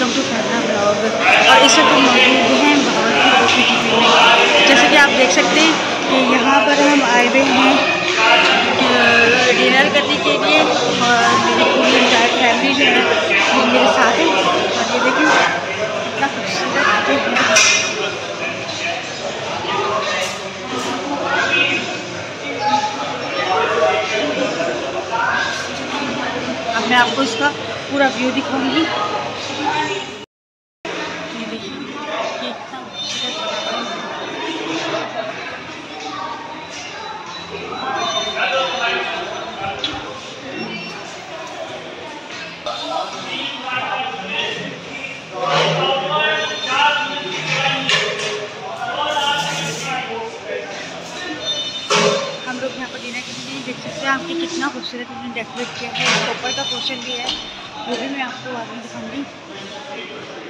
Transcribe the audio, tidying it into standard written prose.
Welcome to फैना blog. और इस वक्त हम मौजूद हैं बहावलपुर OPTP में। जैसे कि आप देख सकते हैं कि यहाँ पर हम आए हुए हैं डिनर करने के लिए और मेरी पूरी एंटायर फैमिली जो है वो मेरे साथ है। और ये देखिए कितना खूबसूरत है। अब मैं आपको इसका पूरा व्यू दिखाऊंगी। ये देखिए ये कितना खूबसूरत हम लोग यहाँ पर डिनर के लिए देख सकते हैं आपके कितना खूबसूरत उन्होंने डेकोरेट किया है। ऊपर का पोर्शन भी है वो भी मैं आपको आगे दिखाऊंगी।